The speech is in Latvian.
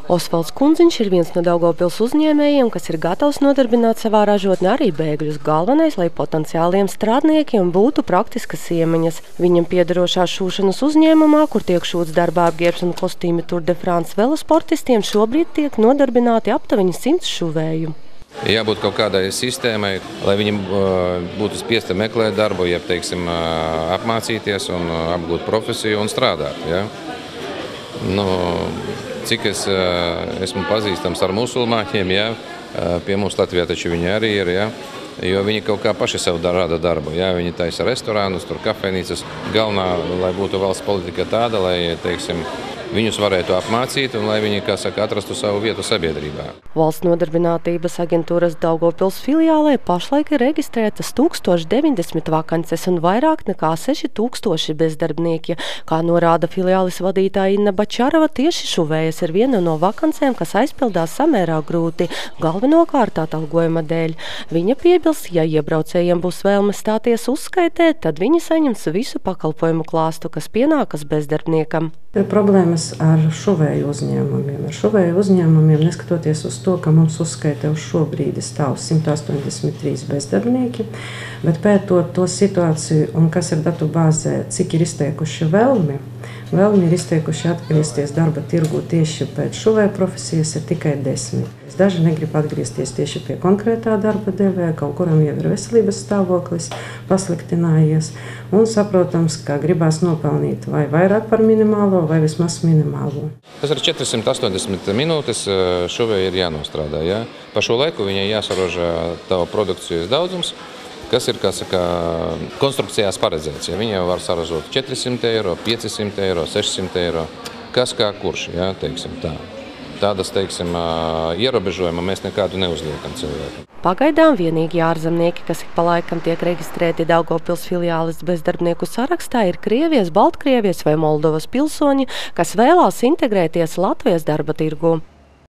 Osvalds Kundziņš ir viens no Daugavpils uzņēmējiem, kas ir gatavs nodarbināt savā ražotnē arī bēgļus. Galvenais, lai potenciāliem strādniekiem būtu praktiskas iemaņas. Viņam piederošā šūšanas uzņēmumā, kur tiek šūts darbā apģērbs un kostīmi Tour de France velosportistiem, šobrīd tiek nodarbināti aptuveni 100 šuvēju. Jābūt kaut kādai sistēmai, lai viņam būtu spiesti meklēt darbu, jeb, teiksim, apmācīties un apgūt profesiju un strādāt. Ja? Cik es esmu pazīstams ar musulmaņiem, ja? Pie mums Latvijā taču viņi arī ir, ja? Jo viņi kaut kā paši sev rada darbu. Ja? Viņi taisa restorānus, tur kafejnīcas. Galvenā, lai būtu valsts politika tāda, lai, teiksim, viņus varētu apmācīt un lai viņi, kā saka, atrastu savu vietu sabiedrībā. Valsts nodarbinātības aģentūras Daugavpils filiālē pašlaik ir reģistrētas 1090 vakances un vairāk nekā 6000 bezdarbnieki. Kā norāda filiālis vadītāja Inna Bačarova, tieši šuvējas ir viena no vakancēm, kas aizpildās samērā grūti, galvenokārt atalgojuma dēļ. Viņa piebilst, ja iebraucējiem būs vēlme stāties uzskaitē, tad viņi saņems visu pakalpojumu klāstu, kas pienākas bezdarbniekam. Ir problēmas ar šuvēju uzņēmumiem. Ar šuvēju uzņēmumiem, neskatoties uz to, ka mums uzskaitē uz šo brīdi stāv 183 bezdarbnieki, bet pētot to situāciju un kas ir datu bāzē, cik ir izteikuši vēlmi ir izteikuši atgriezties darba tirgu tieši pēc šuvēja profesijas, ir tikai 10. Daži negrib atgriezties tieši pie konkrētā darba devēja, kaut kuram jau ir veselības stāvoklis pasliktinājies, un saprotams, ka gribās nopelnīt vai vairāk par minimālo, vai vismaz minimālo. Tas ir 480 minūtes šuvēja ir jānostrādā. Ja? Pa šo laiku viņai jāsaražā tavu produkcijas daudzums, kas ir, kā saka, konstrukcijās paredzēts. Ja? Viņi jau var saražot 400 eiro, 500 eiro, 600 eiro, kas kā kurš, ja? Teiksim tā. Tādas, teiksim, ierobežojuma mēs nekādu neuzliekam cilvēku. Pagaidām vienīgi ārzemnieki, kas ik pa laikam tiek reģistrēti Daugavpils filiāles bezdarbnieku sarakstā, ir Krievijas, Baltkrievijas vai Moldovas pilsoņi, kas vēlās integrēties Latvijas darba tirgū.